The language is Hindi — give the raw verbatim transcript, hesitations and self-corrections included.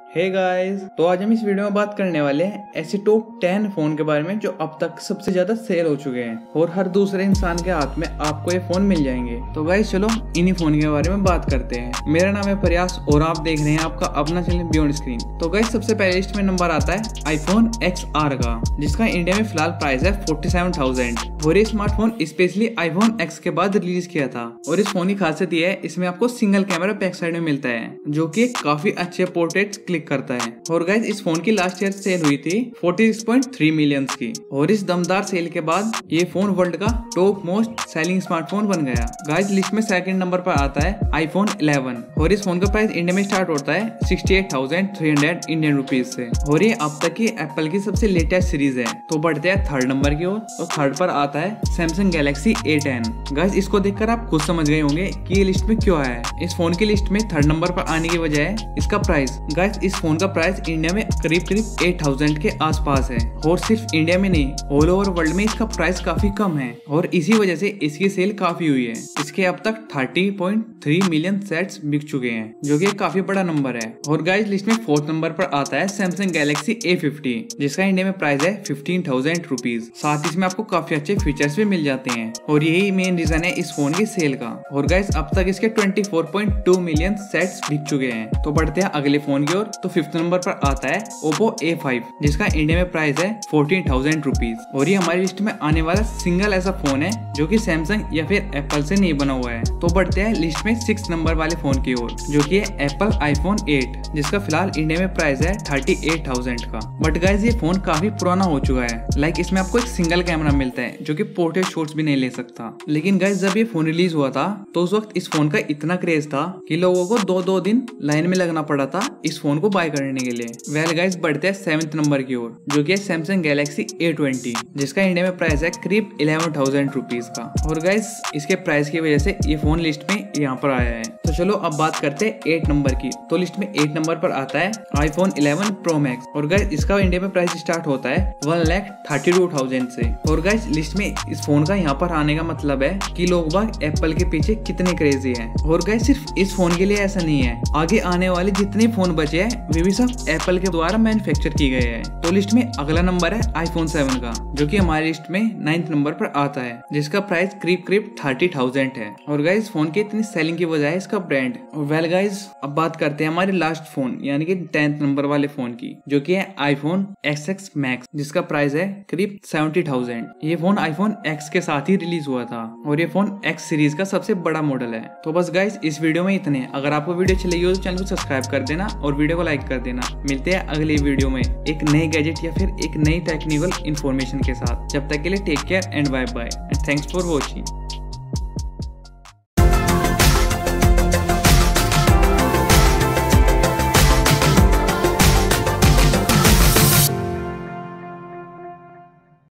हे गाइस, तो आज हम इस वीडियो में बात करने वाले हैं ऐसे टॉप टेन फोन के बारे में जो अब तक सबसे ज्यादा सेल हो चुके हैं और हर दूसरे इंसान के हाथ में आपको ये फोन मिल जाएंगे। तो गाइस चलो इन्हीं फोन के बारे में बात करते हैं। मेरा नाम है प्रयास और आप देख रहे हैं आपका अपना चैनल बियॉन्ड स्क्रीन। तो गाइस सबसे पहले लिस्ट में नंबर आता है आईफोन एक्स आर का, जिसका इंडिया में फिलहाल प्राइस है फोर्टी सेवन थाउजेंड। और ये स्मार्टफोन स्पेशली आईफोन एक्स के बाद रिलीज किया था और इस फोन की खासियत ये है इसमें आपको सिंगल कैमरा बैक साइड में मिलता है जो कि काफी अच्छे पोर्ट्रेट्स क्लिक करता है। और गाइस इस फोन की लास्ट ईयर सेल हुई थी छियालीस पॉइंट थ्री मिलियन की और इस दमदार सेल के बाद ये फोन वर्ल्ड का टॉप मोस्ट सेलिंग स्मार्टफोन बन गया। गाइस लिस्ट में सेकंड नंबर पर आता है आईफोन इलेवन और इस फोन का प्राइस इंडिया में स्टार्ट होता है sixty eight thousand three hundred Indian rupees से और ये अब तक की एप्पल की सबसे लेटेस्ट सीरीज है। तो बढ़ते हैं थर्ड नंबर की ओर और थर्ड पर आता है Samsung Galaxy A ten. Guys इसको देखकर आप खुद समझ गए होंगे कि ये लिस्ट में क्यों आया है। इस फोन की लिस्ट में थर्ड नंबर पर आने की वजह है इसका प्राइस। गाइस इस फोन का प्राइस इंडिया में करीब करीब एट थाउजेंड के आसपास है और सिर्फ इंडिया में नहीं ऑल ओवर वर्ल्ड में इसका प्राइस काफी कम है और इसी वजह से इसकी सेल काफी हुई है। इसके अब तक thirty point three million sets बिक चुके हैं जो कि काफी बड़ा नंबर है। और गाइस लिस्ट में फोर्थ नंबर पर आता है सैमसंग गैलेक्सी ए फिफ्टी, जिसका इंडिया में प्राइस है फिफ्टीन थाउजेंड रुपीज। साथ ही इसमें आपको काफी अच्छे फीचर्स भी मिल जाते हैं और यही मेन रीजन है इस फोन की सेल का। और गाइस अब तक इसके twenty four point two million sets बिक चुके हैं। तो बढ़ते हैं अगले फोन की ओर। तो फिफ्थ नंबर पर आता है ओप्पो ए फाइव, जिसका इंडिया में प्राइस है फोर्टीन थाउजेंड रुपीज और ये हमारी लिस्ट में आने वाला सिंगल ऐसा फोन है जो कि सैमसंग या फिर एप्पल से नहीं बना हुआ है। तो बढ़ते हैं लिस्ट में सिक्स नंबर वाले फोन की ओर जो कि है एप्पल आईफोन एट, जिसका फिलहाल इंडिया में प्राइस है थर्टी एट थाउजेंड का। बट गाइस ये फोन काफी पुराना हो चुका है। लाइक इसमें आपको एक सिंगल कैमरा मिलता है जो कि पोर्ट्रेट शॉट्स भी नहीं ले सकता। लेकिन गाइस जब ये फोन रिलीज हुआ था तो उस वक्त इस फोन का इतना क्रेज था कि लोगों को दो दो दिन लाइन में लगना पड़ा था इस फोन को बाय करने के लिए। वेल गाइस बढ़ते हैं सेवेंथ नंबर की ओर जो कि है सैमसंग गैलेक्सी ए ट्वेंटी, जिसका इंडिया में प्राइस है करीब इलेवन थाउजेंड रुपीज का। और गाइस इसके प्राइस की वजह से ये फोन लिस्ट में यहाँ पर आया है। तो चलो अब बात करते हैं एट नंबर की। तो लिस्ट में एट नंबर पर आता है आईफोन इलेवन प्रो मैक्स और गाइस इसका इंडिया में प्राइस स्टार्ट होता है one lakh thirty two thousand से। और गाइस लिस्ट में इस फोन का यहाँ पर आने का मतलब है कि लोग बाग एप्पल के पीछे कितने क्रेजी हैं। और गाइस सिर्फ इस फोन के लिए ऐसा नहीं है, आगे आने वाले जितने फोन बचे हैं वे भी सब एप्पल के द्वारा मैन्युफैक्चर किए गए हैं। तो लिस्ट में अगला नंबर है आईफोन सेवन का जो कि हमारी लिस्ट में नाइन्थ नंबर पर आता है, जिसका प्राइस करीब करीब थर्टी थाउजेंड है। और गाइस फोन की इतनी सेलिंग की वजह है इसका ब्रांड। और वेल गाइस अब बात करते हैं हमारे लास्ट फोन यानी कि टेंथ नंबर वाले फोन की जो कि है आईफोन एक्स एक्स मैक्स, जिसका प्राइस है करीब सेवेंटी थाउजेंड। ये फोन आईफोन एक्स के साथ ही रिलीज हुआ था और ये फोन एक्स सीरीज का सबसे बड़ा मॉडल है। तो बस गाइस इस वीडियो में इतने। अगर आपको वीडियो अच्छी लगी हो तो चैनल को सब्सक्राइब कर देना और वीडियो को लाइक कर देना। मिलते हैं अगले वीडियो में एक नए गैजेट या फिर एक नई टेक्निकल इन्फॉर्मेशन के साथ। जब तक के लिए take care and bye bye and thanks for watching.